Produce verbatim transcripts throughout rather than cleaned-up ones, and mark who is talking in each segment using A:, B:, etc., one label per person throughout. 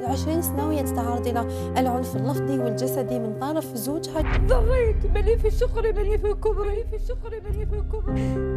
A: عشرين سنة وهي تتعرض إلى العنف اللفظي والجسدي من طرف زوجها.
B: ضريت ماني في شقري ماني في كبري في شقري ماني في كبري.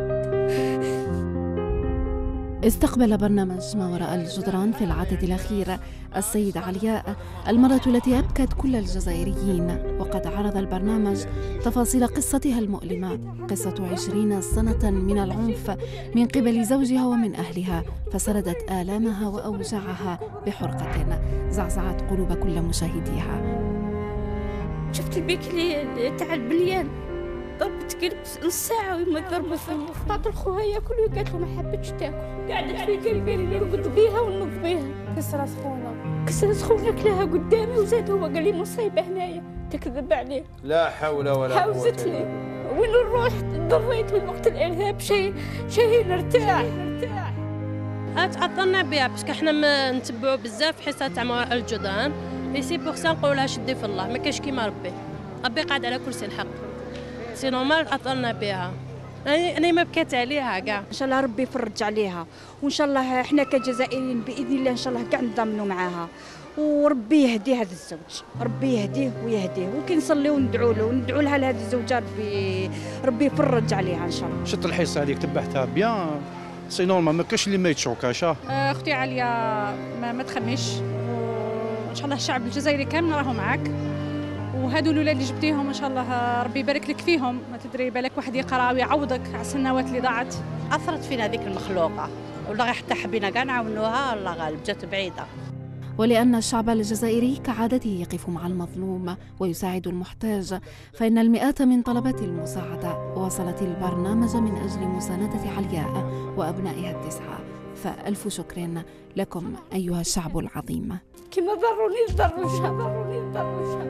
C: استقبل برنامج ما وراء الجدران في العدد الأخير السيدة علياء، المرأة التي أبكت كل الجزائريين، وقد عرض البرنامج تفاصيل قصتها المؤلمة، قصة عشرين سنة من العنف من قبل زوجها ومن أهلها، فسردت آلامها وأوجاعها بحرقة زعزعت قلوب كل مشاهديها.
B: شفت البكلي تاع البليان ضربت قلب نص ساعة وما ضربت عطات لخوها ياكل وقالت له ما حبتش تاكل. قعدت في قلبي اللي نرقد بيها ونوض بيها.
A: كسرت خونا
B: كسرت خونا كلاها قدامي وزاد هو قال لي مصيبة هنايا تكذب عليه.
D: لا حول ولا قوة.
B: حاوزت لي وين نروح ضريت من وقت الإرهاب شيء شيء نرتاح نرتاح.
E: تعطلنا بها باسكو احنا نتبعوا بزاف حصة تاع ما وراء الجدران، اي سي بوغ سا نقولوا لها شدي في الله، ما كاش كيما ربي. ربي قاعد على كرسي الحق. سي نورمال تعطلنا بها. أنا ما بكيت عليها كاع.
F: إن شاء الله ربي يفرج عليها، وإن شاء الله إحنا كجزائريين بإذن الله إن شاء الله كاع نضمنوا معاها، وربي يهدي هذا الزوج، ربي يهديه ويهديه، وكي نصليو وندعوا له وندعوا لها لهذه الزوجة ربي ربي يفرج عليها إن شاء الله.
G: شفت الحصة هذيك تبعتها بيان، سي نورمال ما كاش اللي ما يتشوكاش.
H: أختي عليا ما, ما تخميش، وإن شاء الله الشعب الجزائري كامل راهو معاك، وهادو الاولاد اللي جبتيهم ان شاء الله ربي يبارك لك فيهم، ما تدري بالك واحد يقرا ويعوضك على السنوات اللي ضاعت.
I: اثرت فينا هذيك المخلوقه، والله غير حتى حبينا كاع نعاونوها، الله غالب جات بعيده.
C: ولأن الشعب الجزائري كعادته يقف مع المظلوم ويساعد المحتاج، فإن المئات من طلبات المساعدة وصلت البرنامج من أجل مساندة علياء وأبنائها التسعة، فألف شكر لكم أيها الشعب العظيم.
B: كما ضروني ضروا ضروني ضروا